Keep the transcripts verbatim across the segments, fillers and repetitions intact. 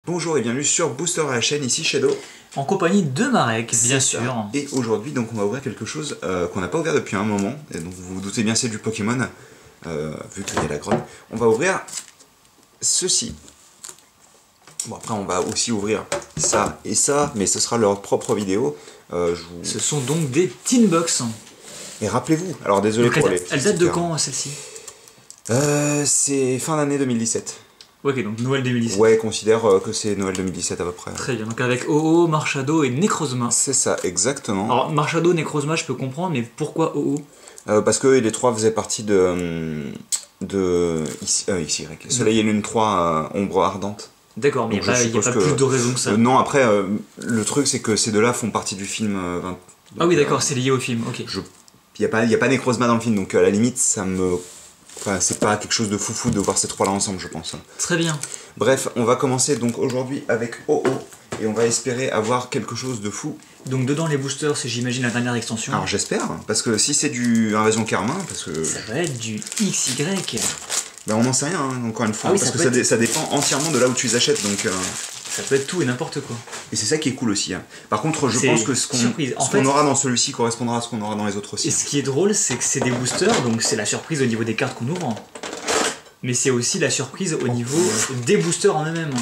Bonjour et bienvenue sur Booster à la chaîne, ici Shadow. En compagnie de Marek, bien sûr. Et aujourd'hui, donc, on va ouvrir quelque chose euh, qu'on n'a pas ouvert depuis un moment. Et donc vous vous doutez bien, c'est du Pokémon, euh, vu qu'il y a la grotte. On va ouvrir ceci. Bon, après, on va aussi ouvrir ça et ça, mais ce sera leur propre vidéo. Euh, je vous... Ce sont donc des Teen Box. Et rappelez-vous, alors désolé donc pour elle, les... Elle date de quand, celle-ci? euh, C'est fin d'année deux mille dix-sept. Ok, donc Noël deux mille dix-sept. Ouais, considère euh, que c'est Noël deux mille dix-sept à peu près. Très bien, donc avec O O, Marshado et Necrozma. C'est ça, exactement. Alors, Marshado, Necrozma, je peux comprendre, mais pourquoi O O? euh, Parce que les trois faisaient partie de... de X, euh, X Y. Soleil et Lune trois, euh, Ombre Ardente. D'accord, mais il n'y a pas, y a pas que... plus de raison que ça. Euh, non, après, euh, le truc, c'est que ces deux-là font partie du film. Euh, vingt... Ah oui, d'accord, euh, c'est lié au film, ok. Je... Il n'y a pas, y a pas Necrozma dans le film, donc à la limite, ça me... Enfin, c'est pas quelque chose de foufou de voir ces trois-là ensemble, je pense. Très bien. Bref, on va commencer donc aujourd'hui avec O O, et on va espérer avoir quelque chose de fou. Donc dedans les boosters, c'est j'imagine la dernière extension. Alors j'espère, parce que si c'est du Invasion Karma, parce que... Ça va être du X Y. Ben on n'en sait rien, hein, encore une fois, ah oui, parce ça que ça, être... dé ça dépend entièrement de là où tu les achètes, donc... Euh... Ça peut être tout et n'importe quoi. Et c'est ça qui est cool aussi. Hein. Par contre, je pense que ce qu'on qu fait... aura dans celui-ci correspondra à ce qu'on aura dans les autres aussi. Et hein. ce qui est drôle, c'est que c'est des boosters, donc c'est la surprise au niveau des cartes qu'on ouvre. Mais c'est aussi la surprise au niveau des boosters en eux-mêmes.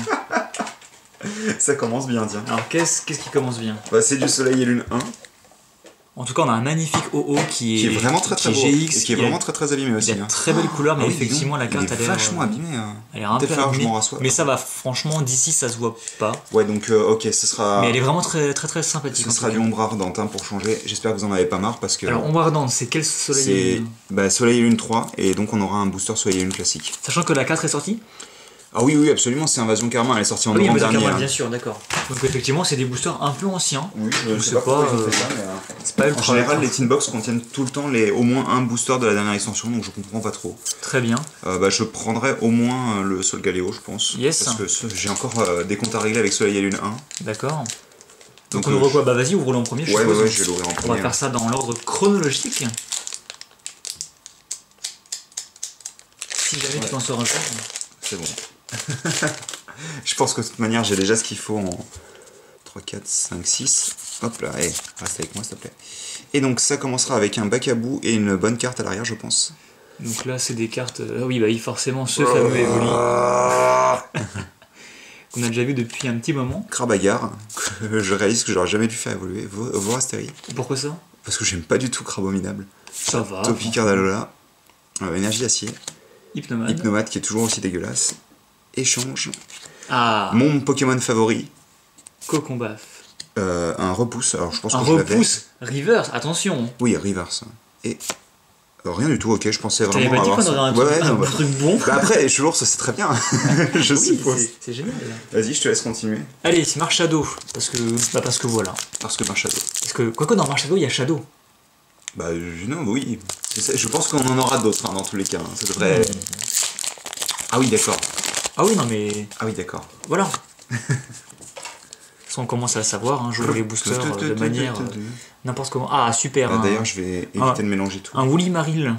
Ça commence bien, tiens. Alors qu'est-ce qu'est-ce qui commence bien? Bah, c'est du Soleil et Lune un. En tout cas, on a un magnifique O O qui est, qui est vraiment très très beau, G X, et qui est vraiment a, très très abîmé aussi. Il a hein. très belle couleur, mais ah oui, effectivement la carte elle est elle est vachement abîmée. Hein. Elle est un peu abîmée, je m'en rassois. Mais ça va, franchement, d'ici ça se voit pas. Ouais, donc euh, ok, ce sera. Mais elle est vraiment très très très sympathique. Ce sera du Ombre Ardente hein, pour changer. J'espère que vous en avez pas marre parce que. Alors Ombre Ardente, c'est quel Soleil et Lune? Bah, Soleil et Lune trois, et donc on aura un booster Soleil et Lune classique. Sachant que la quatre est sortie? Ah oui, oui, absolument, c'est Invasion Karma, elle est sortie en oui, novembre dernier. Karma, hein. bien sûr, d'accord. Donc effectivement, c'est des boosters un peu anciens. Oui, je sais pas, pas, pas euh, ça, mais, euh, c'est pas en général, les Teen Box contiennent tout le temps les, au moins un booster de la dernière extension, donc je comprends pas trop. Très bien. Euh, bah, je prendrais au moins le Solgaleo, je pense. Yes. Parce que j'ai encore euh, des comptes à régler avec Soleil et Lune un. D'accord. Donc, donc on euh, ouvre quoi? Bah vas-y, ouvre-le en premier. Ouais, ouais, ouais, je vais l'ouvrir en premier. On va faire ça dans l'ordre chronologique. Si jamais ouais. tu t'en sors un peu. C'est bon. Je pense que de toute manière j'ai déjà ce qu'il faut en trois, quatre, cinq, six. Hop là, hey, reste avec moi s'il te plaît. Et donc ça commencera avec un bac à bout et une bonne carte à l'arrière je pense. Donc là c'est des cartes... Ah oui bah oui forcément ce fameux Evoli. Qu'on a déjà vu depuis un petit moment. Crabagarre, que je réalise que j'aurais jamais dû faire évoluer. Vorastérie. Pourquoi ça? Parce que j'aime pas du tout Crabominable. Ça va. Topiqueur d'Alola. Euh, énergie d'acier. Hypnomade. Hypnomade qui est toujours aussi dégueulasse. Échange. Ah. Mon Pokémon favori. Cocombaf. Euh, un repousse. Alors je pense un que repousse. Reverse, attention. Oui, reverse. Et euh, rien du tout. Ok, je pensais vraiment pas avoir dit ça. Un, ouais, truc, ouais, un bah, truc bon. Bah après, Choulours, ça c'est très bien. je oui, suppose. C'est génial. Vas-y, je te laisse continuer. Allez, c'est Marshado. Parce que, bah parce que voilà. Parce que Marshado. Parce que quoi que dans Marshado, il y a Shadow. Bah non, oui. Je pense qu'on en aura d'autres hein, dans tous les cas. Ça devrait. Mmh. Ah oui, d'accord. Ah oui, non mais... Ah oui, d'accord. Voilà. Ça, on commence à le savoir, hein, jouer les boosters euh, de manière... Euh, n'importe comment. Ah, super. Bah, D'ailleurs, je vais éviter ah, de mélanger tout. Un Woolly Maril.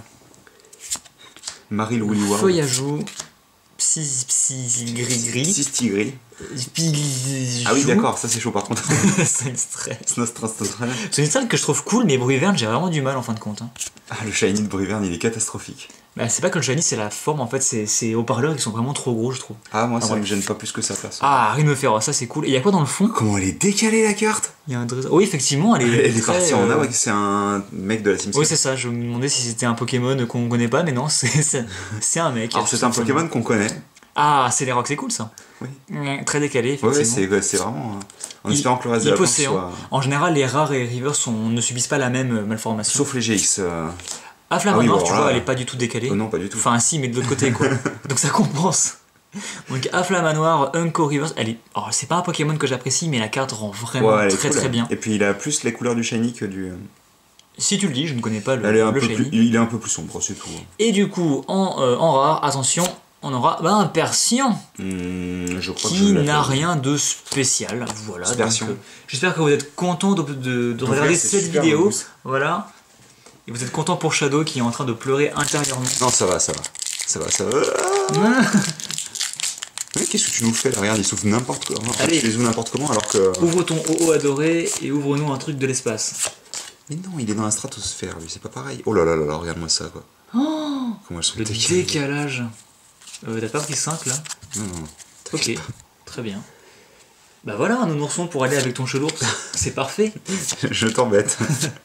Maril Woolly Wow. Feuille à joue. Psy... Psy... Gris gris. Sistigris. Psy... Ah oui, d'accord, ça c'est chaud par contre. C'est une stress. C'est une stress que je trouve cool, mais Bruyverne, j'ai vraiment du mal en fin de compte. Hein. Ah, le shiny de Bruyverne, il est catastrophique. Bah, c'est pas que le shiny, c'est la forme, en fait, c'est ces haut-parleurs qui sont vraiment trop gros, je trouve. Ah, moi, ah, ça ouais. me gêne pas plus que ça, perso. Ah, rien me faire, ça c'est cool. Et il y a quoi dans le fond? Comment elle est décalée la carte? Il y a un dress... Oui, effectivement, elle est. Elle est très, partie en euh... A, ouais, c'est un mec de la Team. Oui, c'est ça, je me demandais si c'était un Pokémon qu'on connaît pas, mais non, c'est un mec. Alors, c'est un Pokémon qu'on connaît. Ah, c'est les rocs, c'est cool ça. Oui. Très décalé, effectivement. Ouais, c'est vraiment. En espérant que le reste de la planche soit... En général, les rares et rivers sont... ne subissent pas la même malformation. Sauf les G X. Euh... Afflamanoir, ah oui, bon, tu vois, là... elle est pas du tout décalée. Oh non, pas du tout. Enfin, si, mais de l'autre côté, quoi. Donc ça compense. Donc Afflamanoir, Unco Reverse, elle est. Oh, c'est pas un Pokémon que j'apprécie, mais la carte rend vraiment ouais, très cool, très bien. Et puis il a plus les couleurs du shiny que du. Si tu le dis, je ne connais pas le, elle est un le peu shiny. Plus... Il est un peu plus sombre, c'est tout. Et du coup, en, euh, en rare, attention, on aura bah, un Persian mmh, je crois qui n'a rien de spécial. Voilà. Persian. Euh, J'espère que vous êtes content de, de, de regarder cette vidéo. Voilà. Et vous êtes content pour Shadow qui est en train de pleurer intérieurement. Non, ça va, ça va. Ça va, ça va. Ouais, qu'est-ce que tu nous fais là? Regarde, il souffle n'importe quoi. Allez. Tu les ouvres n'importe comment alors que. Ouvre ton O O adoré et ouvre-nous un truc de l'espace. Mais non, il est dans la stratosphère, lui, c'est pas pareil. Oh là là là là, regarde-moi ça quoi. Oh, comment elles sont le décalées. décalage. Euh, T'as pas pris cinq là? Non, non, ok, pas. Très bien. Bah voilà, un nounourson pour aller avec ton chelours. C'est parfait. Je t'embête.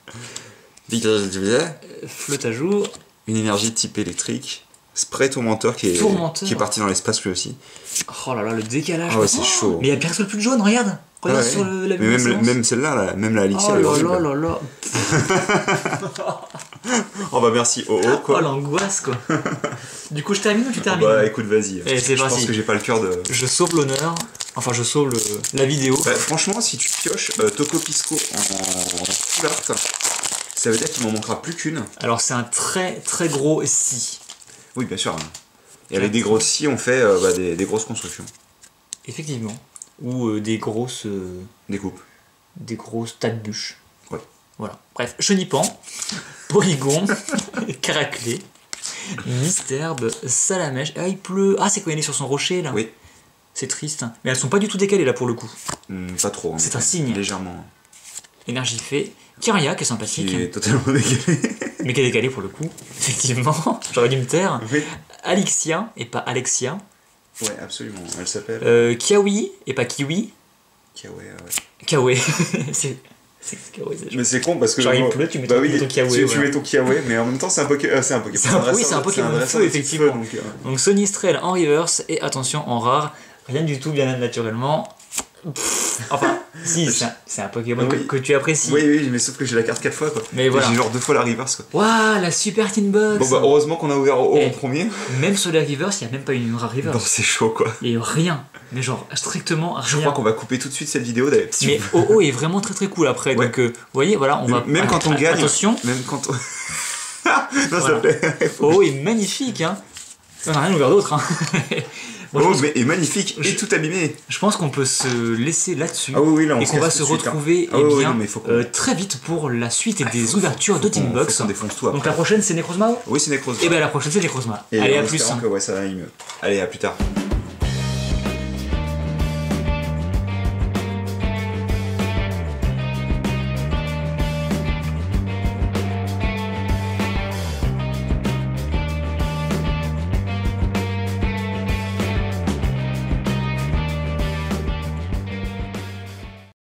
euh, flotte à jour. Une énergie type électrique. Spray tourmenteur qui est, tourmenteur. qui est parti dans l'espace lui aussi. Oh là là, le décalage. Ah ouais, c'est oh, chaud. Mais il y a personne plus de jaune, regarde. Regarde ah ouais. sur le, la mais même, même celle-là, là, même la Alixia, oh elle est là horrible. là là là. Oh bah merci, oh oh quoi. Oh l'angoisse quoi. Du coup je termine ou tu termines? Oh bah écoute vas-y. Et c'est je parti. pense que j'ai pas le cœur de... Je sauve l'honneur. Enfin je sauve le, la vidéo. Bah, franchement si tu pioches euh, Toco Pisco en, en full art, ça veut dire qu'il m'en manquera plus qu'une. Alors c'est un très très gros si. Oui bien sûr. Et avec des gros si on fait euh, bah, des, des grosses constructions. Effectivement. Ou euh, des grosses... Euh, des coupes. Des grosses tas de bûches. Ouais. Voilà. Bref, Chenipan, Porygon, Caraclé, Misterbe, Salamèche. Ah il pleut. Ah c'est quand il est sur son rocher là. Oui. C'est triste. Mais elles sont pas du tout décalées là pour le coup. Mmh, pas trop. C'est un signe. Légèrement. Énergie fait. Kyria qui est sympathique. Qui est totalement décalé. Mais qui est décalé pour le coup. Effectivement. J'aurais dû me taire. Oui. Alixia et pas Alexia. Ouais, absolument. Elle s'appelle. Euh, Kiawi et pas Kiwi. Kiawe, ouais. Kiawe. c'est. C'est Kiawe, c'est Mais c'est con parce que. Genre, il pleut, tu mets ton, bah oui, ton Kiawe. Tu, voilà. tu mets ton Kiawe, mais en même temps, c'est un Pokémon. Euh, c'est un Pokémon. C'est un, oui, c'est un Pokémon de feu, effectivement. Feu, donc, euh... donc Sonistrel en reverse et attention en rare. Rien du tout bien naturellement. Pff, enfin, si, c'est un, un Pokémon oui. que, que tu apprécies. Oui, oui, mais sauf que j'ai la carte quatre fois quoi. Mais voilà. J'ai genre deux fois la reverse quoi. Waouh, la super Tin Box. Bon bah heureusement qu'on a ouvert au, au premier. Même sur la reverse, il n'y a même pas une rare reverse. Non, c'est chaud quoi. Il n'y a rien. Mais genre strictement rien. Je crois qu'on va couper tout de suite cette vidéo d'ailleurs. Mais O O est vraiment très très cool après. Ouais. Donc euh, vous voyez, voilà, on va. Même quand on gagne. Attention. Même quand on. non, voilà. ça plaît. O O est magnifique, hein. On n'a rien ouvert d'autre, hein. Bon, oh, mais est magnifique je, et tout abîmé. Je pense qu'on peut se laisser là-dessus ah oui, oui, là, on et qu'on va se retrouver hein. ah eh oui, bien, oui, non, euh, très vite pour la suite ah, des faut, ouvertures faut de Tin Box. Donc la prochaine c'est Necrozma. Oui c'est Necrozma. Et bien la prochaine c'est Necrozma. Et allez à plus. Que, ouais, ça va aller mieux. Allez à plus tard.